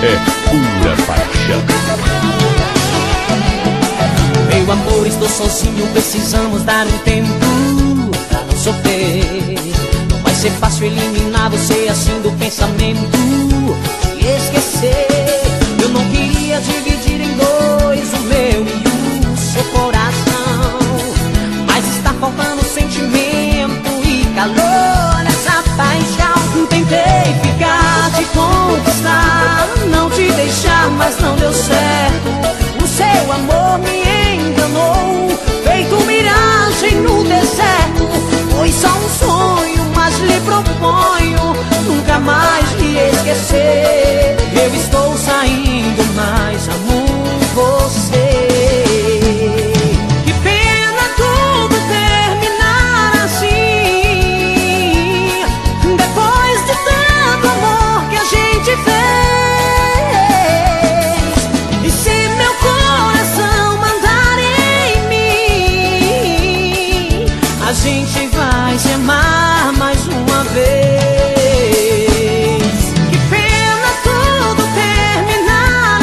é pura paixão. Meu amor, estou sozinho, precisamos dar um tempo pra não sofrer. Não vai ser fácil eliminar você assim do pensamento, te esquecer. Eu não queria dividir em dois o meu e o seu coração, mas está faltando sentimento e calor nessa paixão. Tentei ficar, te conquistar, não te deixar, mas não deu certo. O seu amor me enganou, feito miragem no deserto. Foi só um sonho, mas lhe proponho nunca mais lhe esquecer. Eu estou saindo, mas amo você. Que pena tudo terminar assim, depois de tanto amor que a gente fez. E se meu coração mandar em mim, a gente vai se amar mais uma vez. Que pena tudo terminar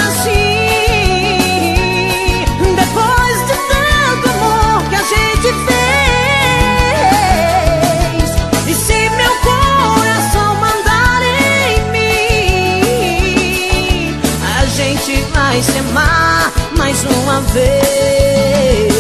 assim, depois de tanto amor que a gente fez. E se meu coração mandar em mim, a gente vai se amar mais uma vez.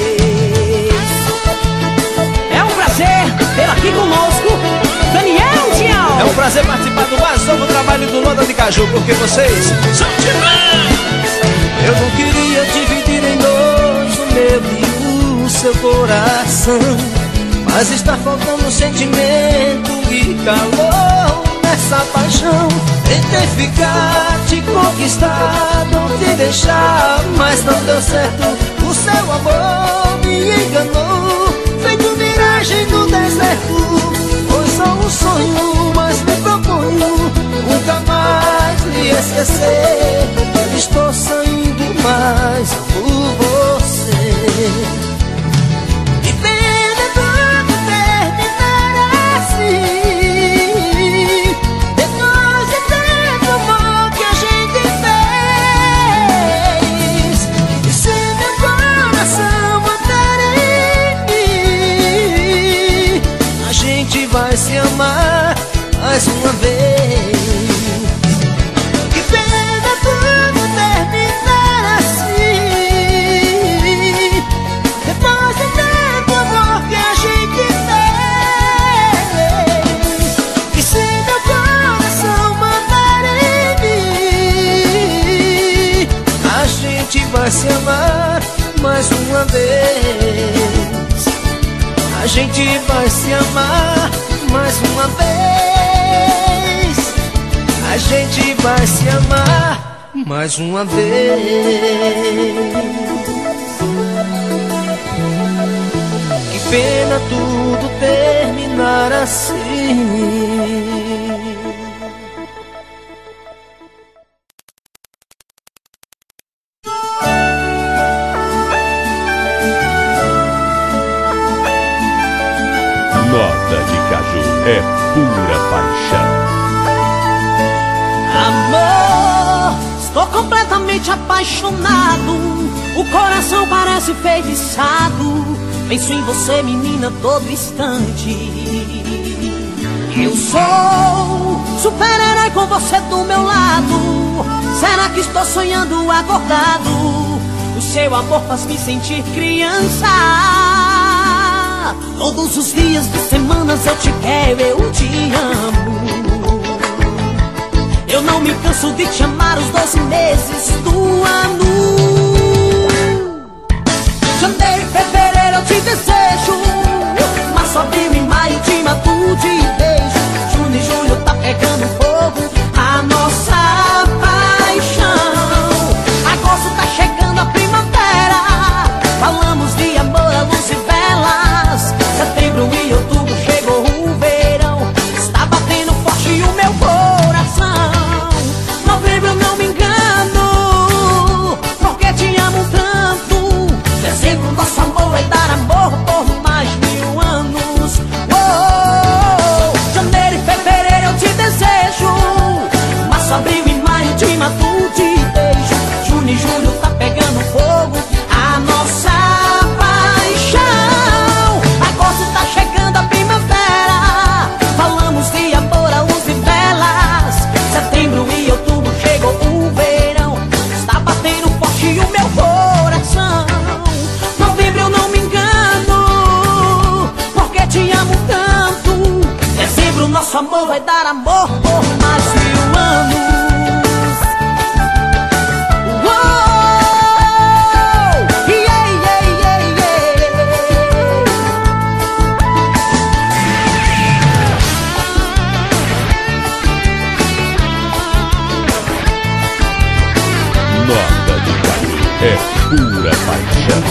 É um prazer ter aqui conosco Daniel Tial. É um prazer participar do mais novo trabalho do Lona de Caju, porque vocês são demais. Eu não queria dividir em dois o meu e o seu coração, mas está faltando sentimento e calor nessa paixão. Tentei ficar, te conquistar, não te deixar, mas não deu certo. O seu amor me enganou, feito miragem no deserto. Foi só um sonho, mas me proponho nunca mais lhe esquecer. Estou saindo, mas amo você. Que pena tudo terminar assim, depois de tanto amor que a gente fez. E se meu coração mandar em mim, a gente vai se amar mais uma vez. Que pena tudo terminar assim, depois de tanto amor que a gente fez. E se meu coração mandar em mim, a gente vai se amar mais uma vez. A gente vai se amar mais uma vez. A gente vai se amar mais uma vez. Que pena tudo terminar assim. Nota de Caju é pura paixão. Amor, estou completamente apaixonado, o coração parece feitiçado. Penso em você, menina, todo instante. Eu sou super-herói com você do meu lado. Será que estou sonhando acordado? O seu amor faz me sentir criança. Todos os dias de semanas eu te quero, eu te amo. Eu não me canso de te amar os 12 meses do ano. Janeiro e fevereiro eu te desejo, março, abril e maio te mato de beijo. Junho e julho tá pegando fogo a nossa paixão. Agosto tá chegando a primavera, falamos de amor à luz e velas. Setembro e outubro chegou o verão, está batendo forte o meu coração. Novembro eu não me engano, porque te amor vai dar amor por mais 1000 anos. Nota de Caju é pura paixão.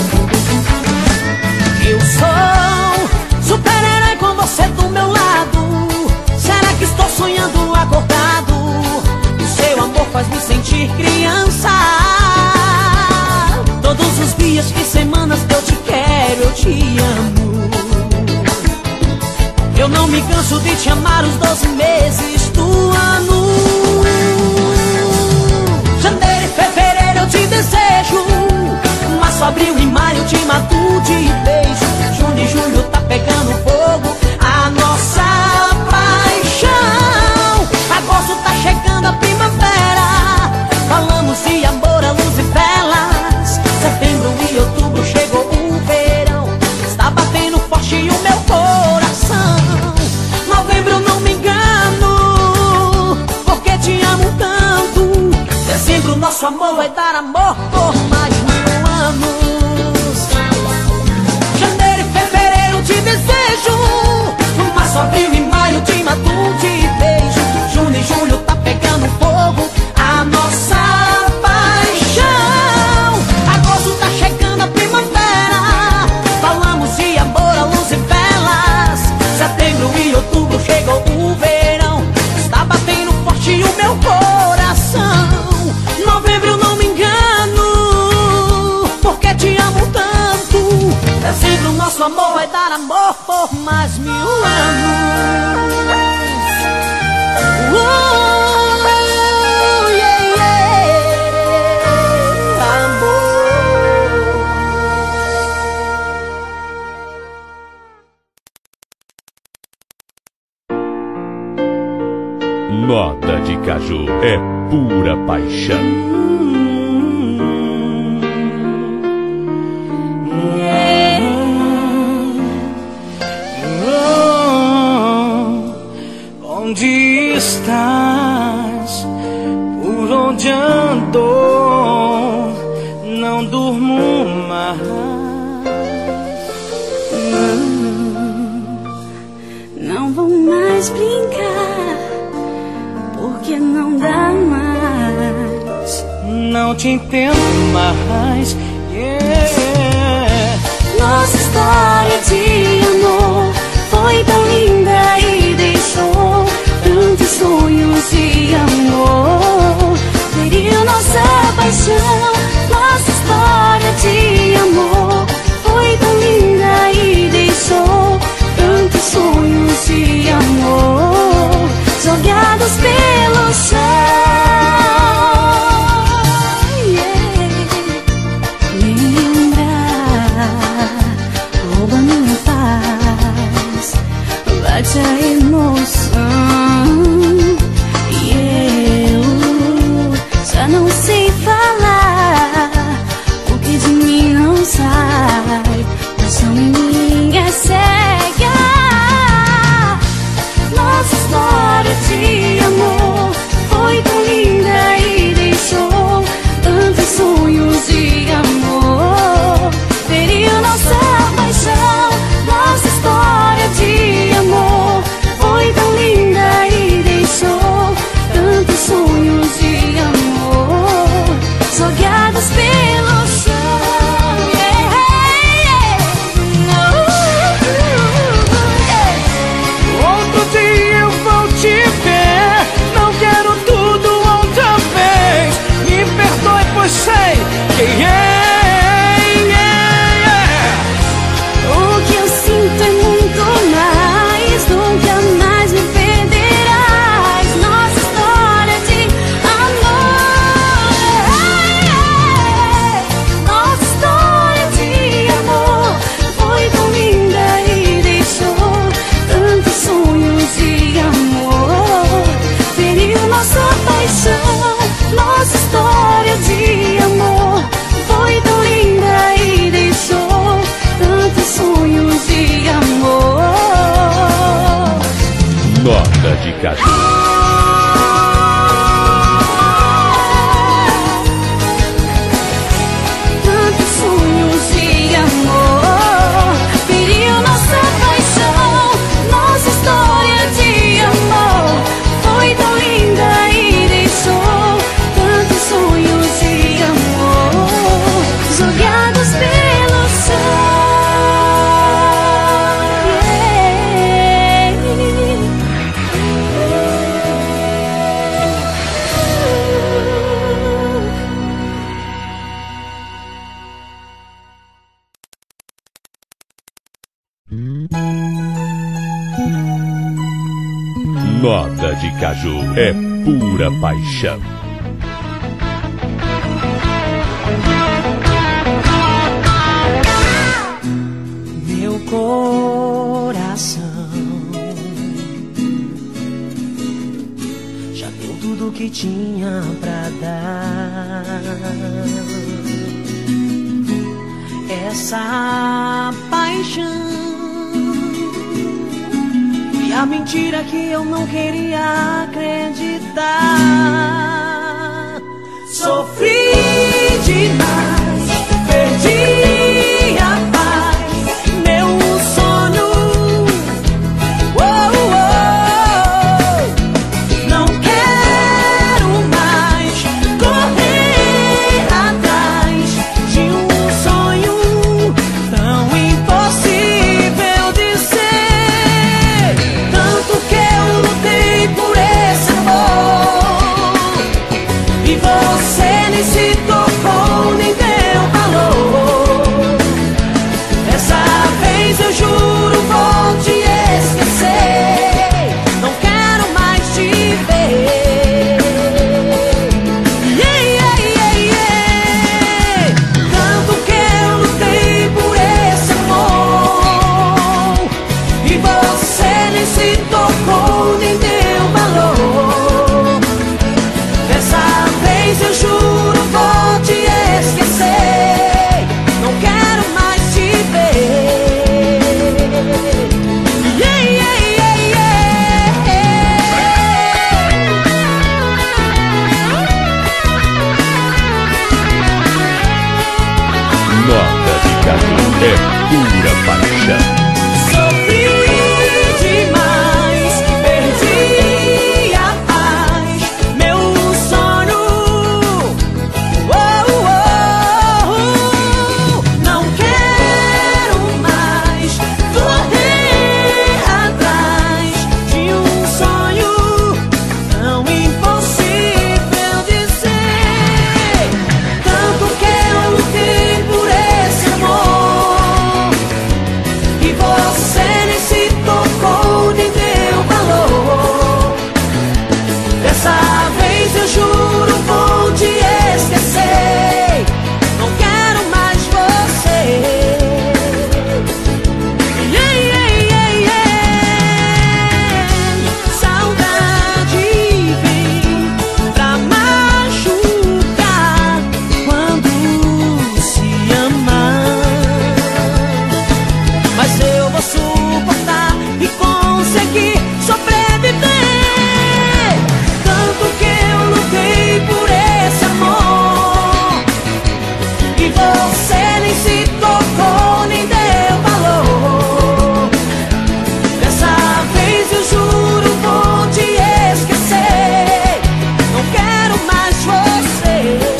Eu sou super-herói com você do meu lado. Será que estou sonhando acordado? O seu amor faz me sentir criança. Todos os dias e semanas eu te quero, eu te amo. Eu não me canso de te amar os 12 meses do ano. Janeiro e fevereiro eu te desejo, março, abril e maio eu te mato de beijo. Junho e julho tá pegando fogo a nossa paixão. Agosto tá chegando a primavera, falamos de amor à luz e velas. Setembro e outubro chegou o verão, está batendo forte o meu coração. Novembro não me engano, porque te amo tanto. Dezembro nosso amor vai dar amor por mais 1000 anos. Janeiro e fevereiro te desejo, março, abril e maio te mato de beijo. Junho e julho tá pegando fogo a nossa paixão. Agosto tá chegando a primavera, falamos de amor à luz e velas. Setembro e outubro chegou o verão, está batendo forte o meu coração. Novembro não me engano, porque te amo tanto. Dezembro nosso amor vai dar amor por mais 1000 anos. Yeah, yeah, amor. Nota de Caju é pura paixão. Onde estás? Por onde ando? Não durmo mais. Não vou mais brincar, porque não dá mais. Não te entendo mais. Nossa história de amor foi tão linda e deixou tantos sonhos de amor. Feriu nossa paixão. Nossa história de amor foi tão linda e deixou tantos sonhos de amor jogados pelo chão. Nota de Caju é pura paixão. Meu coração já deu tudo que tinha pra dar. Essa paixão e a mentira que eu não queria acreditar. Sofri demais, perdi a paz, meu sonho. Oh, oh, não quero mais correr atrás de um sonho tão impossível de ser. Tanto que eu lutei por esse amor e você nem se tocou, nem deu valor. Dessa vez eu juro, vou te esquecer. Não quero mais te ver. Yeah, yeah, yeah, yeah. Tanto que eu lutei por esse amor e você nem se tocou, nem deu valor. Dessa vez eu juro, vou te esquecer. Não quero mais te ver. Yeah, yeah, yeah, Nota de Caju é pura paixão. Sofri demais, perdi a paz, meu sonho. Oh, oh, não quero mais correr atrás de um sonho tão impossível de ser. Tanto que eu lutei por esse amor e você nem se tocou, nem deu valor. Dessa vez eu juro, vou te esquecer. Não quero mais você. Yeah, yeah, yeah, yeah. Saudade vem pra machucar quando se ama. Mas eu vou suportar e conseguir sobreviver. Tanto que eu lutei por esse amor e você nem se tocou, nem deu valor. Dessa vez eu juro, vou te esquecer. Não quero mais você.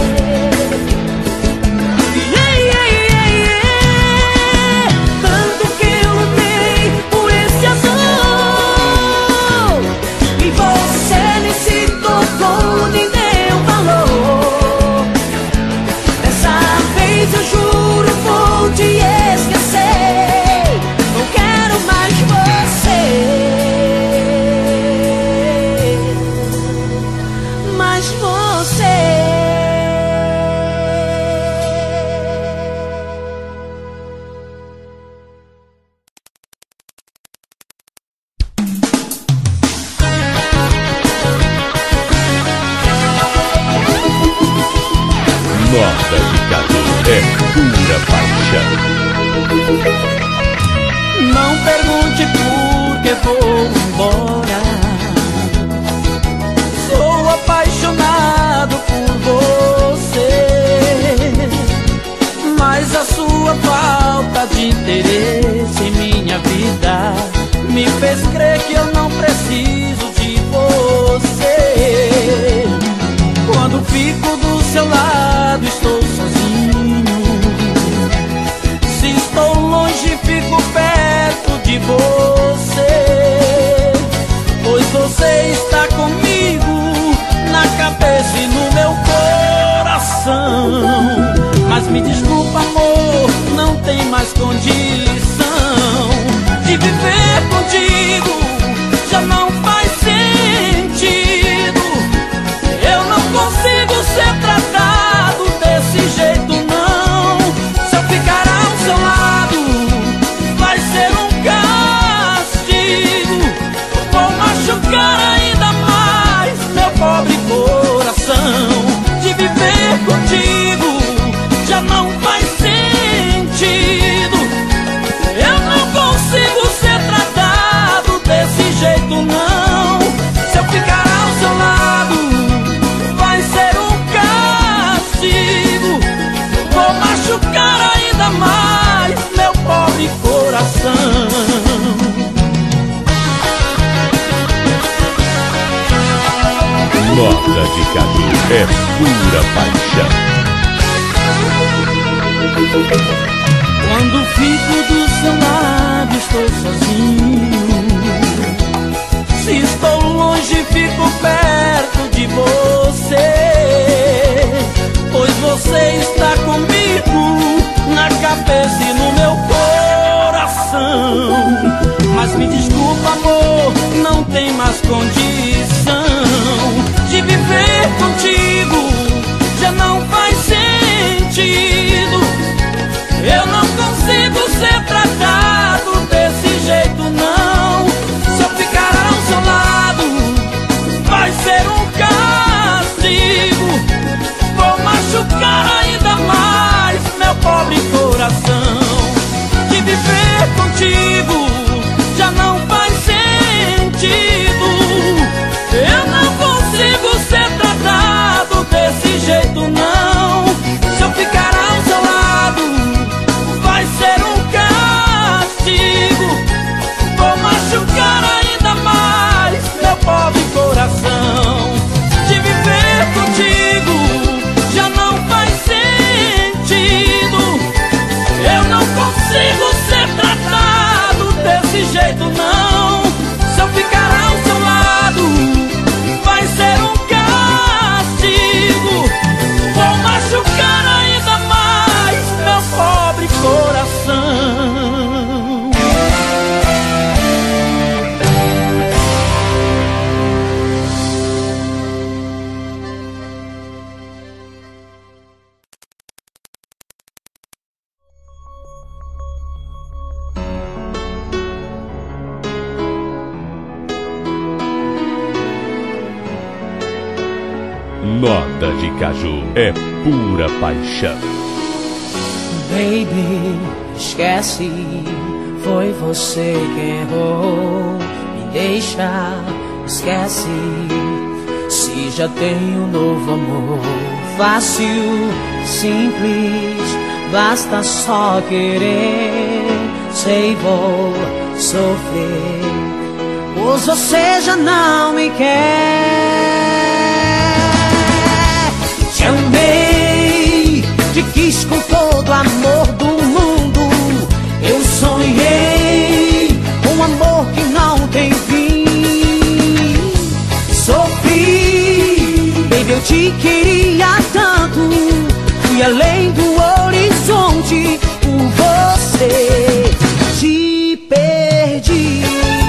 Yeah, yeah, yeah, yeah. Tanto que eu lutei por esse azul e você nem se tocou, nem deu valor. Dessa vez eu juro, vou te esquecer. Não quero mais você. Mais você. Nota de Caju é pura paixão. Não pergunte por que vou embora. Sou apaixonado por você, mas a sua falta de interesse em minha vida me fez crer que eu não preciso de você. Quando fico do seu lado, estou sozinho. Se estou longe, fico perto de você, pois você está comigo na cabeça e no meu coração. Mas me desculpa, amor, não tem mais condição de viver contigo, já não faz sentido. Nota de Caju é pura paixão. Quando fico do seu lado estou sozinho. Se estou longe fico perto de você, pois você está comigo na cabeça e no meu coração. Mas me desculpa, amor, não tem mais condição de viver contigo, já não faz sentido. Eu não consigo ser tratado desse jeito, não. Se eu ficar ao seu lado, vai ser um castigo. Vou machucar ainda mais meu pobre coração. De viver contigo já não faz sentido. Eu não consigo ser tratado desse jeito, não. Se eu ficar ao seu lado, vai ser um castigo. Vou machucar ainda mais meu pobre coração. De viver contigo já não faz sentido. Eu não consigo ser tratado desse jeito, não. Se eu ficar ao seu lado, vai ser um castigo. Vou machucar ainda mais meu pobre coração. Nota de Caju é pura paixão. Baby, esquece, foi você quem errou. Me deixa, esquece, se já tenho um novo amor. Fácil, simples, basta só querer. Sei, vou sofrer, pois você já não me quer. Te amei, te quis com todo o amor do mundo. Eu sonhei com um amor que não tem fim. Sofri, baby, eu te queria tanto. Fui além do horizonte por você. Te perdi.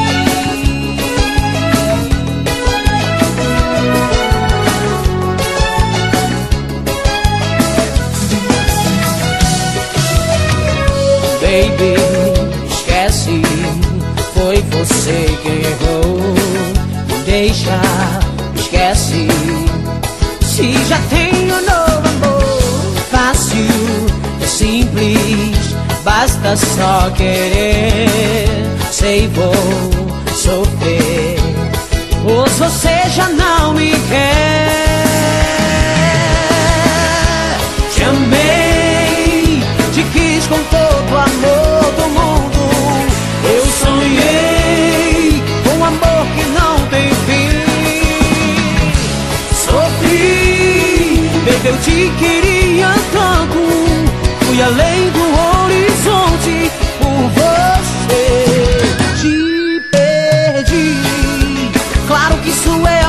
Baby, esquece, foi você quem errou. Me deixa, esquece, se já tenho um novo amor. Fácil, é simples, basta só querer. Sei, vou sofrer, pois você já não me quer. Te amei, te quis com todo o amor do mundo. Eu sonhei com um amor que não tem fim. Sofri, baby, eu te queria tanto. Fui além do horizonte por você. Te perdi, claro que isso é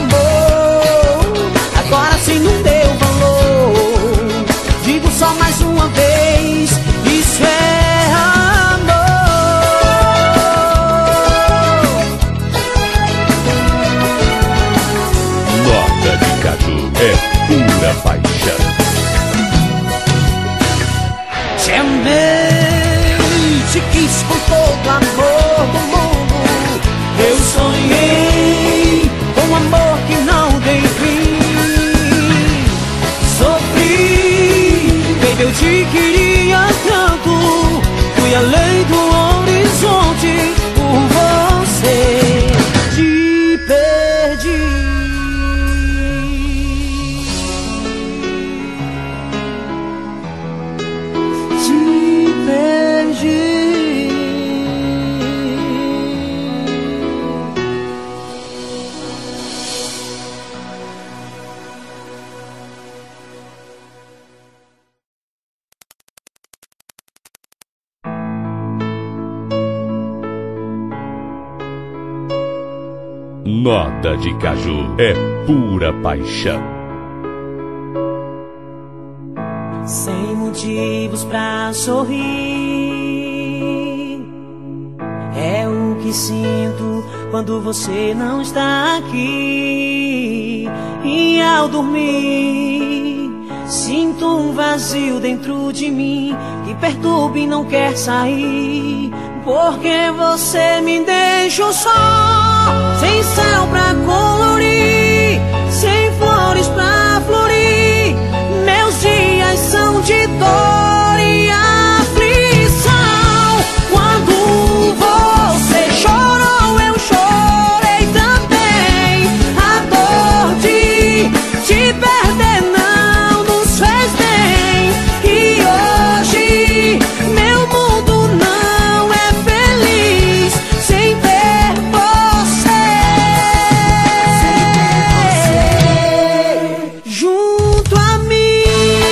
Nota de caju é pura paixão. Sem motivos pra sorrir, é o que sinto quando você não está aqui. E ao dormir, sinto um vazio dentro de mim que perturba e não quer sair. Porque você me deixou só, sem céu pra colorir, sem flores pra florir. Meus dias são de dor e aflição. Quando você chorou, eu chorei também. A dor de te perder não nos fez bem. E hoje meu mundo não é feliz sem ver você junto a mim.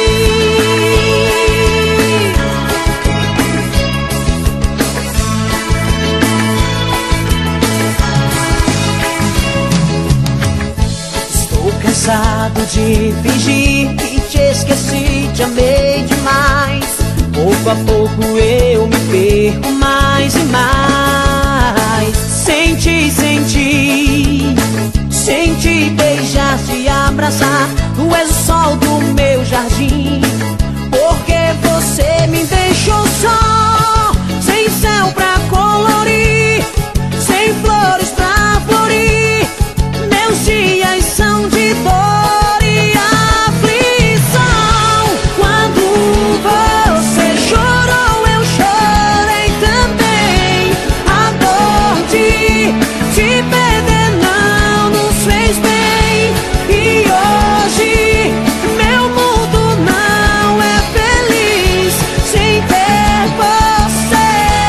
Estou cansado de fingir que te esqueci, te amei demais. Pouco a pouco eu me perco mais e mais. Sem te sentir, sem te beijar, te abraçar. Tu és o sol do meu jardim. Porque você me deixou só, sem céu pra colorir, sem flores pra florir. Meus dias são de dor e aflição. Quando você chorou, eu chorei também. A dor de te perder não nos fez bem. E hoje meu mundo não é feliz sem ter você.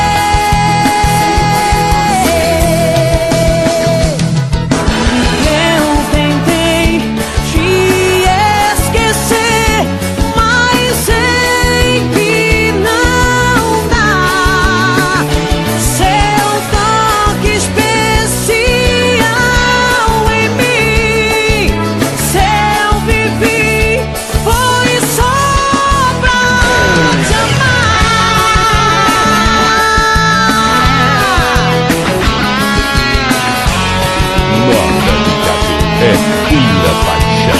Eu tentei te esquecer, mas sei que não dá. Seu toque especial em mim, seu vivi foi só pra te Nota de caju é pura paixão.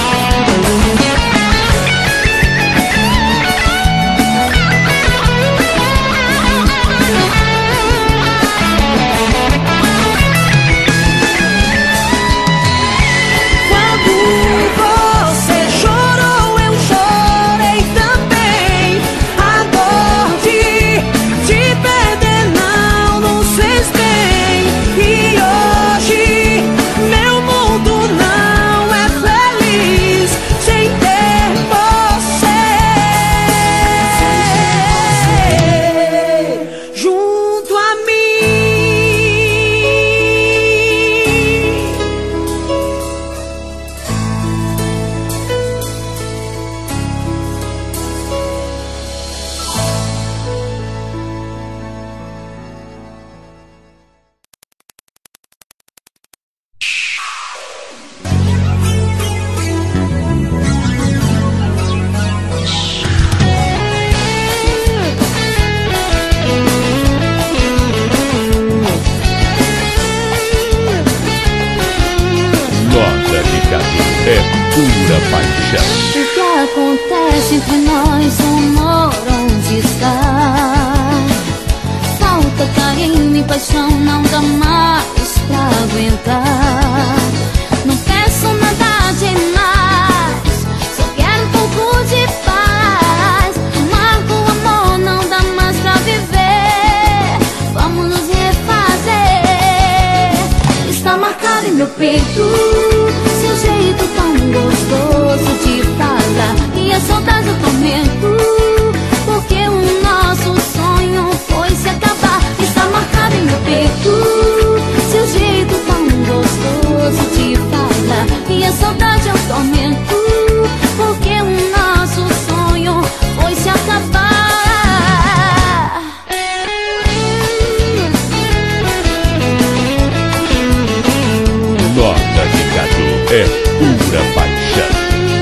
Quando você chorou, eu chorei também. A dor de te perder não nos fez bem. E hoje meu mundo não é feliz sem ter você junto a mim. Nota de caju é pura paixão. O que acontece entre nós, o amor, onde está? Falta carinho e paixão, não dá mais pra aguentar. Não peço nada demais, só quero um pouco de paz. Amargo amor, não dá mais pra viver. Vamos nos refazer. Está marcado em meu peito seu jeito tão gostoso de falar. E a saudade eu tormento, porque o nosso sonho foi se acabar. Está marcado em meu peito seu jeito tão gostoso de falar. E a saudade eu tormento, porque o nosso sonho foi se acabar. pura paixão.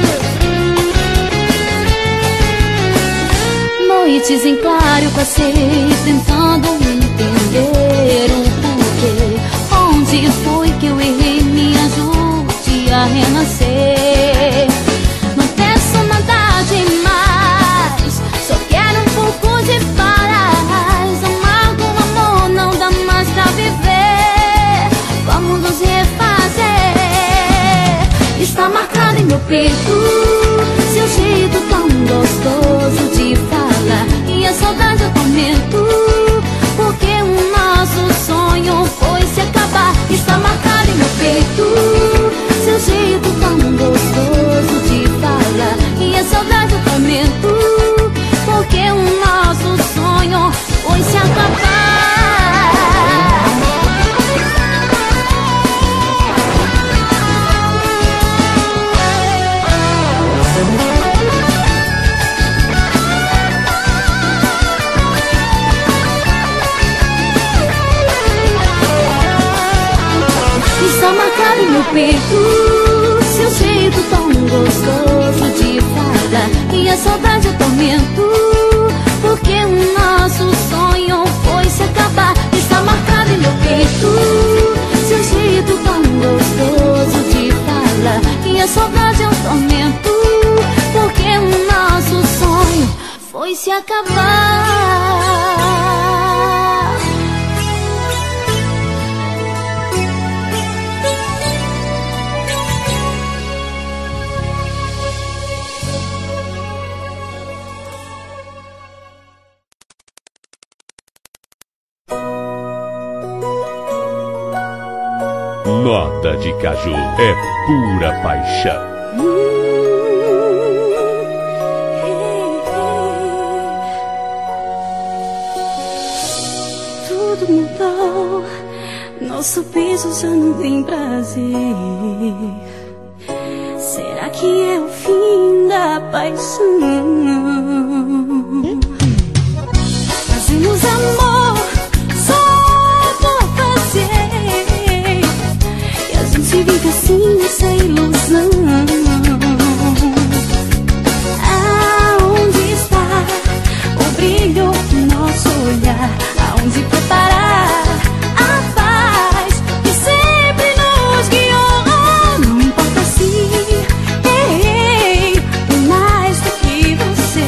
Noites em claro eu passei tentando entender o porquê. Onde foi que eu errei? Me ajude a renascer. Não peço nada demais, só quero um pouco de paz. Amar com amor não dá mais pra viver. Vamos nos refazer. Está marcado em meu peito seu jeito tão gostoso de falar, e a saudade eu tormento, porque o nosso sonho foi se acabar. Está marcado em meu peito seu jeito tão gostoso de falar, e a saudade eu tormento, porque o nosso sonho foi se acabar. Está marcado em meu peito seu jeito tão gostoso de falar, e a saudade eu tormento, porque o nosso sonho foi se acabar. Está marcado em meu peito seu jeito tão gostoso de falar, e a saudade eu tormento, porque o nosso sonho foi se acabar. Nota de Caju é pura paixão. Tudo mudou, nosso piso já não tem prazer. Será que é o fim da paixão? Fazemos amor só por fazer, e a gente fica assim nessa ilusão. Aonde está o brilho do nosso olhar? Aonde preparar a paz que sempre nos guiou? Não importa se errei, por mais do que você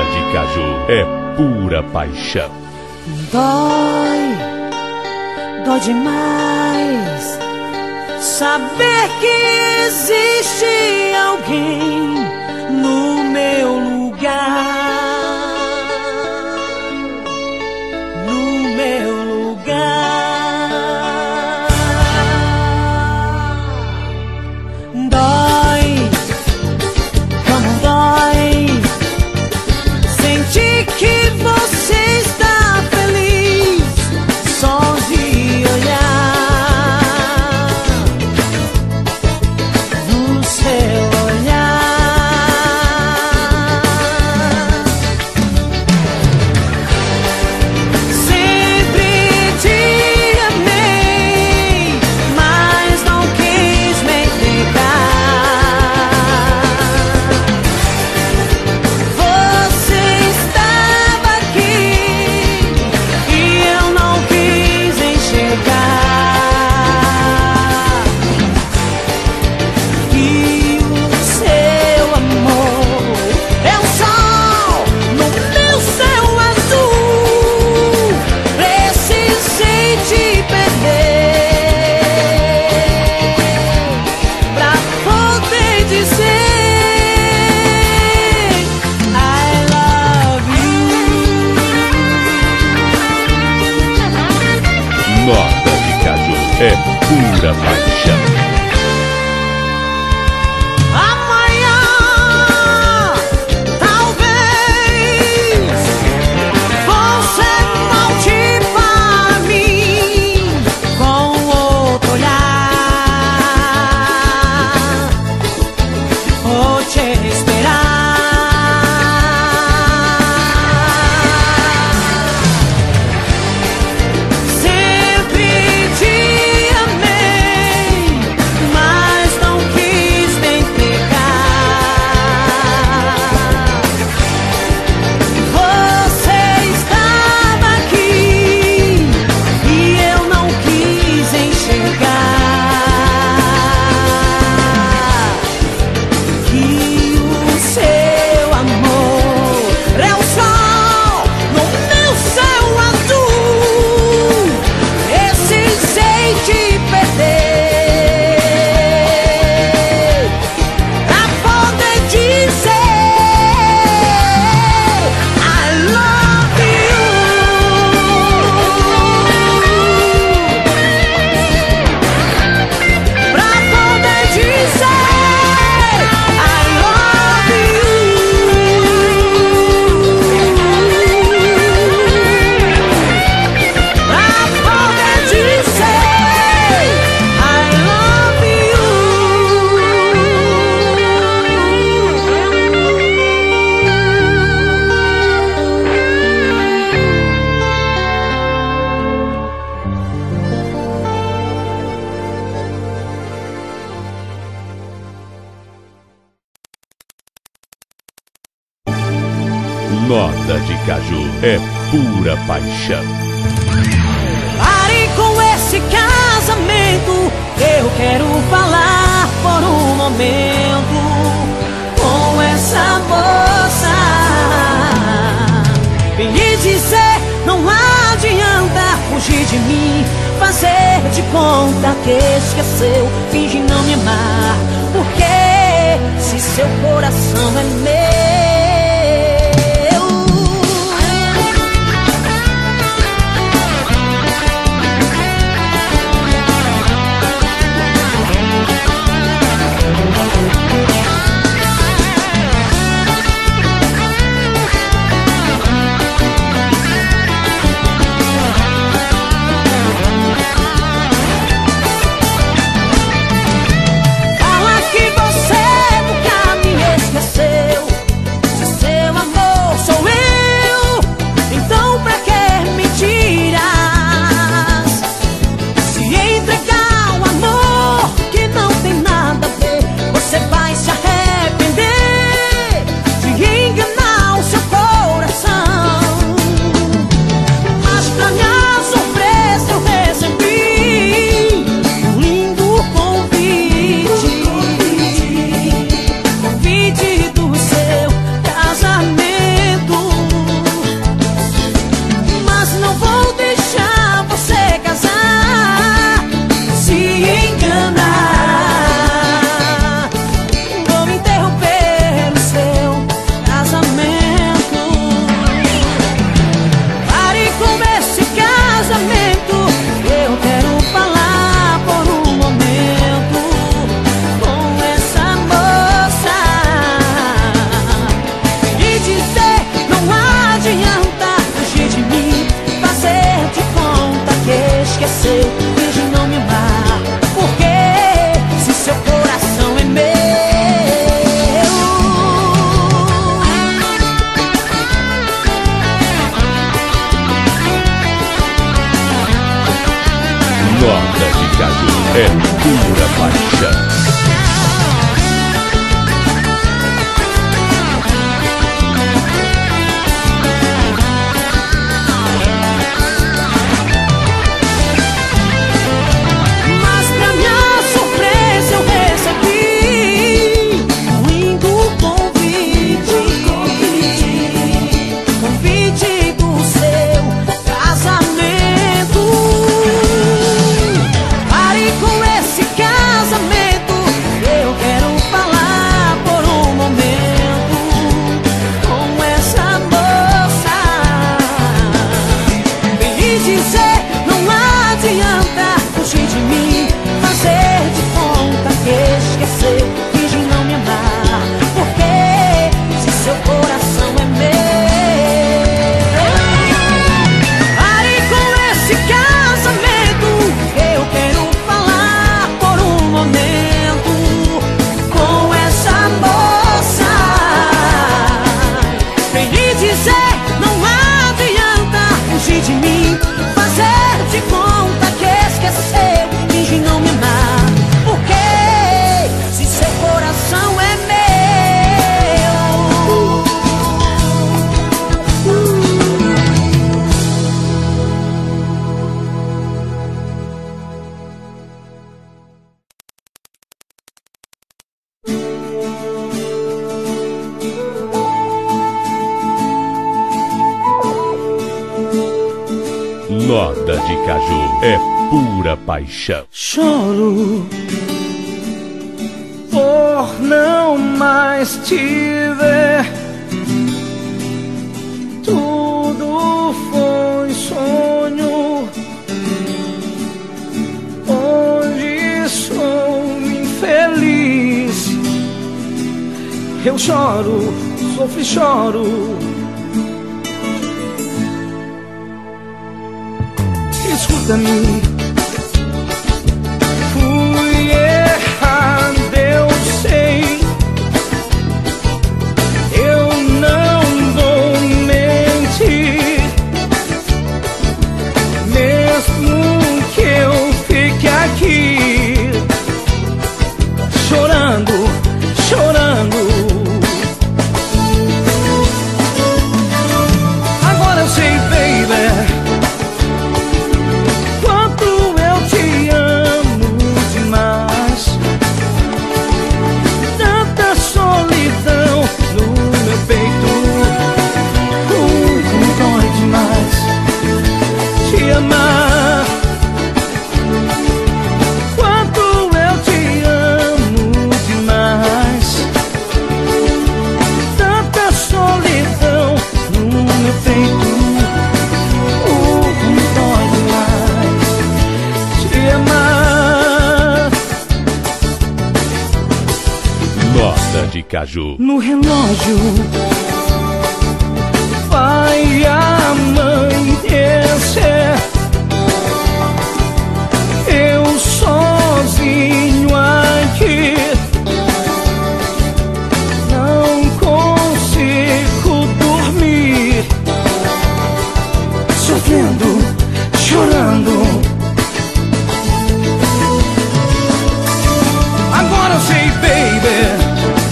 de caju é pura paixão. Dói demais saber que existe alguém no meu lugar, no meu lugar. Dói, como dói sentir que você está feliz só de olhar no seu olhar. Sempre te amei, mas não quis me entregar. Você estava aqui e eu não quis enxergar que o seu amor é um sol no meu céu azul. Precisei te perder pra poder dizer I love you. Nota de caju é pura paixão. Amanhã, talvez você volte para mim com outro olhar. Vou te esperar. Sempre te amei, mas não quis me entregar. Você estava aqui e eu não quis enxergar que o seu amor é o sol no meu céu azul. Precisei te perder pra poder dizer I love you. Pra poder dizer I love you. Pra poder dizer I love you. Nota de caju é pura paixão. Pare com esse casamento, eu quero falar por um momento com essa moça e dizer não adianta fugir de mim, fazer de conta que esqueceu, fingir não me amar, porque se seu coração é meu. Fala que você nunca me esqueceu, Nota de Caju é pura paixão. Nota de Caju é pura paixão. Choro por não mais te ver. Tudo foi sonho. Hoje sou infeliz. Eu choro, sofro e choro. Escuta-me, fui errado, eu sei. Eu não vou mentir, mesmo que eu fique aqui chorando, chorando. Agora eu sei, baby, de Caju. No relógio vai amanhecer, eu sozinho aqui, não consigo dormir, sofrendo, chorando. Agora eu sei, baby,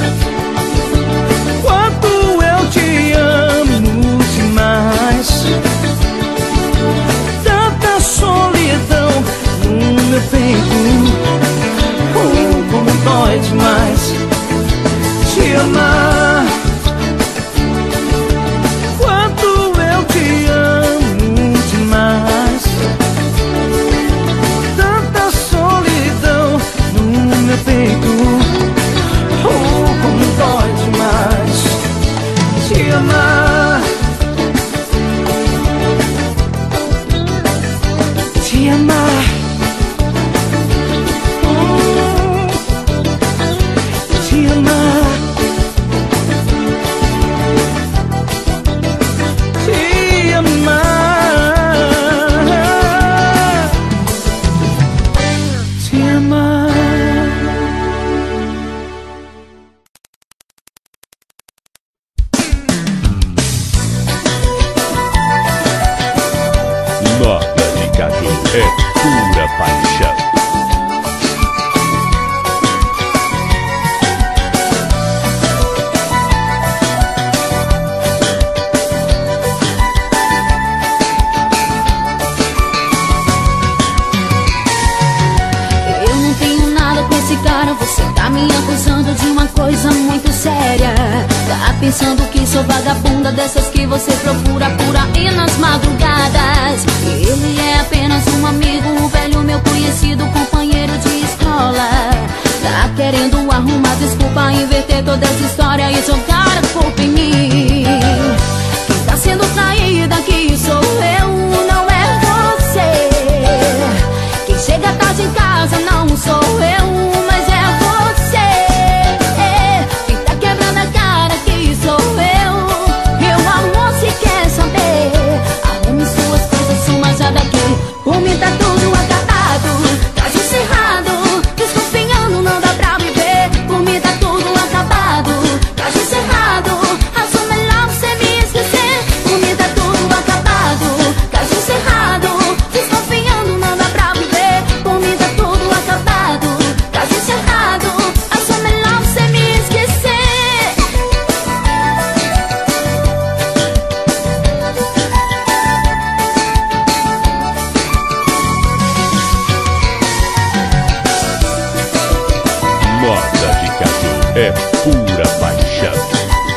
tanta solidão no meu peito, como dói demais te amar. Quanto eu te amo demais, tanta solidão no meu peito, como dói demais te amar. Te amar, te amar, te amar, te amar. Nota de Caju é pura pura paixão. Eu não tenho nada com esse cara, você tá me acusando de uma coisa muito séria. Tá pensando que sou vagabunda, dessas que você procura por aí nas madrugadas. Ele é apenas um amigo, um velho meu conhecido, companheiro de escola. Tá querendo arrumar desculpa, inverter toda essa história e jogar a culpa em mim. Quem tá sendo traída aqui sou eu, não é você. Quem chega tarde em casa não sou eu, mas é você. Quem tá quebrando a cara aqui sou eu. Meu amor, se quer saber, arrume suas coisas, suma já daqui. Por mim tá tudo acabado, caso encerrado, desconfiando não dá pra viver. Por mim tá tudo acabado, caso encerrado, acho melhor você me esquecer. Por mim tá tudo acabado, caso encerrado, desconfiando não dá pra viver. Por mim tá tudo acabado, caso encerrado, acho melhor você me esquecer. Moda de Caju é pura paixão.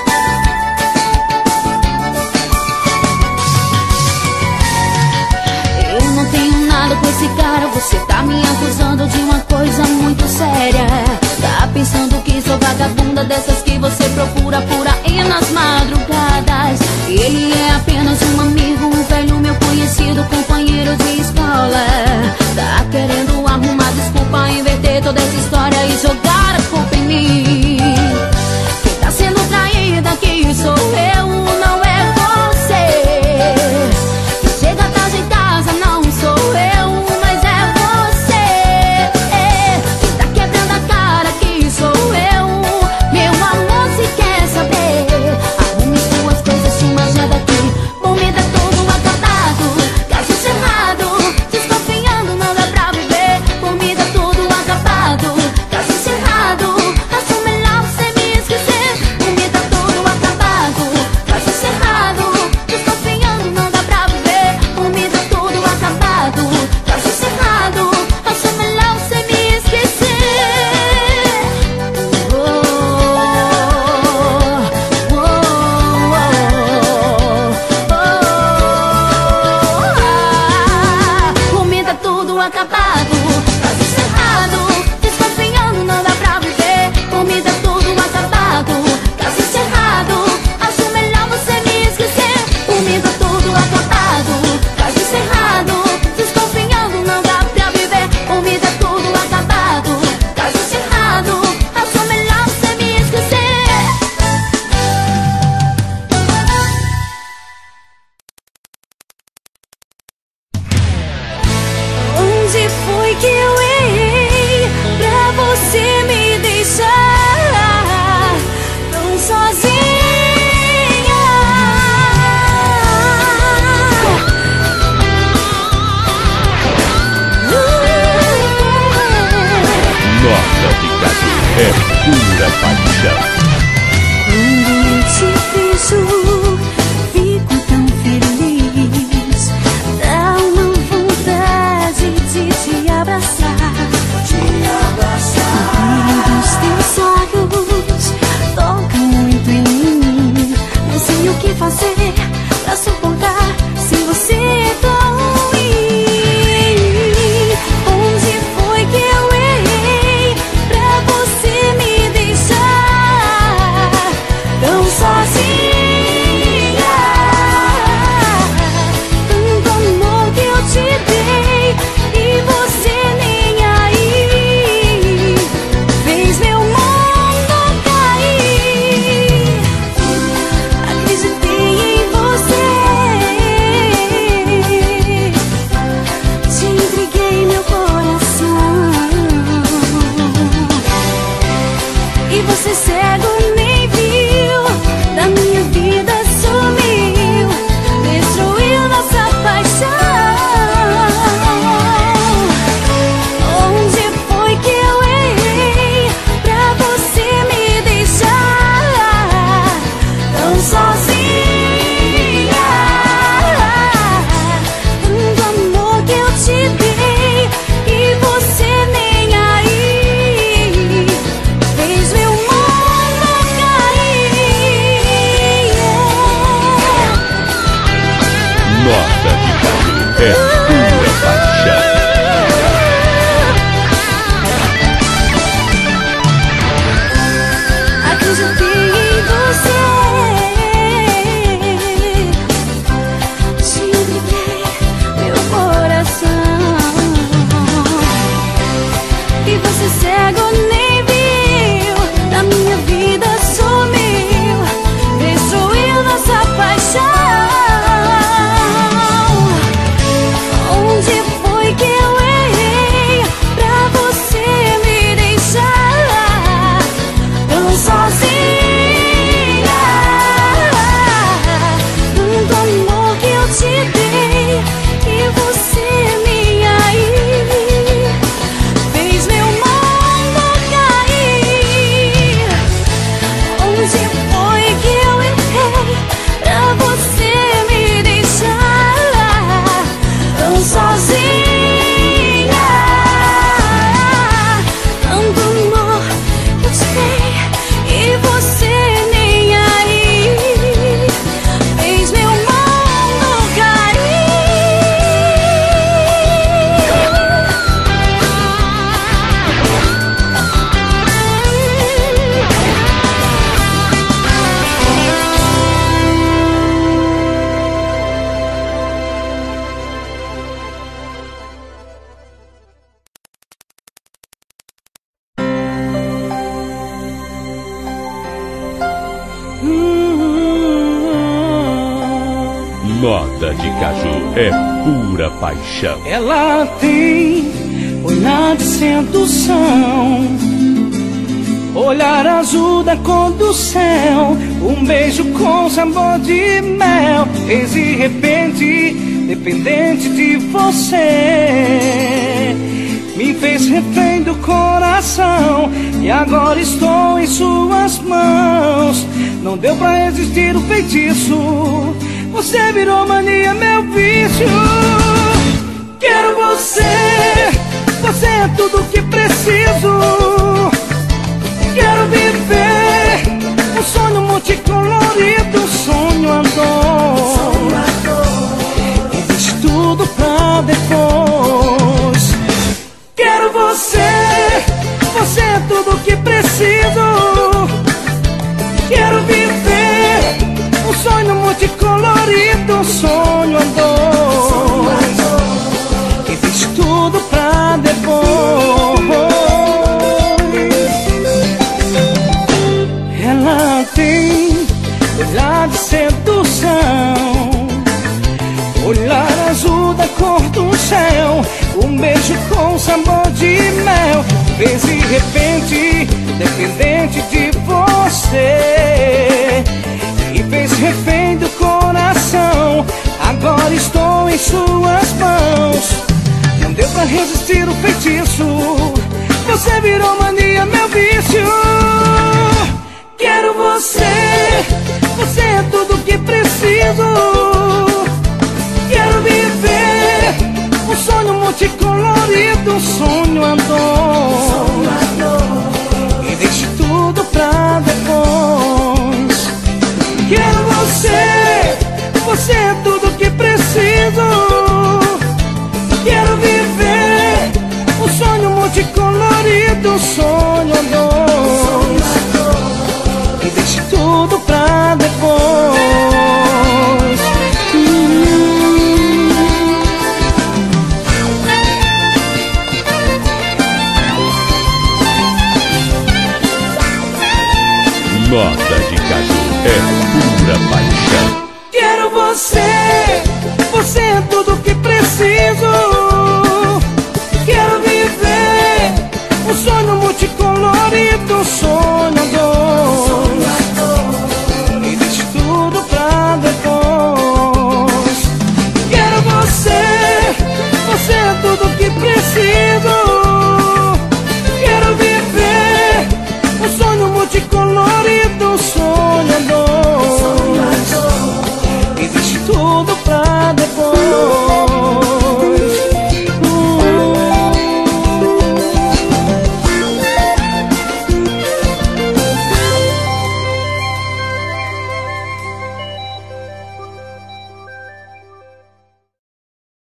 Eu não tenho nada com esse cara, você tá me acusando de uma coisa muito séria. Tá pensando que sou vagabunda, dessas que você procura por aí nas madrugadas. Ele é apenas um amigo, um velho meu conhecido, companheiro de escola. Tá querendo arrumar desculpa, inverter toda essa história e jogar a culpa em mim. Quem tá sendo traída aqui sou eu, não é você. Quem chega tarde em casa não sou eu, mas é você. Quem tá quebrando a cara aqui sou eu. Meu amor, se quer saber, arrume suas coisas, suma já daqui. Por mim tá tudo acabado, caso encerrado, desconfiando não dá pra viver. Por mim tá tudo acabado, caso encerrado, acho melhor você me esquecer. Por mim tá tudo acabado, caso encerrado, desconfiando não dá pra viver. Por mim tá tudo acabado, caso encerrado, acho melhor você me esquecer. Por mim tá tudo acabado, caso encerrado, desconfiando não dá pra viver. Por mim tá tudo acabado, caso encerrado, acho melhor você me esquecer. Por mim tá tudo acabado, caso encerrado, desconfiando não dá pra viver. Por mim tá tudo acabado, caso encerrado, acho melhor você me esquecer. Onde foi Nota de Caju é pura paixão. Ela tem olhar de sedução, olhar azul da cor do céu, um beijo com sabor de mel. Eis de repente, dependente de você, me fez refém do coração e agora estou em suas mãos. Não deu pra resistir o feitiço, você virou mania, meu vício. Quero você, você é tudo que preciso. Quero viver um sonho multicolorido, sonho à dor, e deixe tudo pra depois. Quero você, você é tudo que preciso. Quero viver um sonho multicolorido, sonho à dor, e deixe tudo pra depois. Ela tem olhar de sedução, olhar azul da cor do céu, um beijo com sabor de mel. Fez de repente, dependente de você, e fez refém do coração. Agora estou em suas mãos. Não deu pra resistir o feitiço, você virou mania, meu vício. Quero você, você é tudo que preciso. Quero viver um sonho multicolorido, sonho à dor, e deixe tudo pra depois. Quero você, você é tudo que preciso. Quero viver um sonho multicolorido, sonho à dor, e deixe tudo pra depois. Nota de Caju é pura paixão. Quero você, você é tudo que preciso. Quero viver um sonho multicolorido, sonho à dor, e deixe tudo pra depois. Quero você, você é tudo que preciso.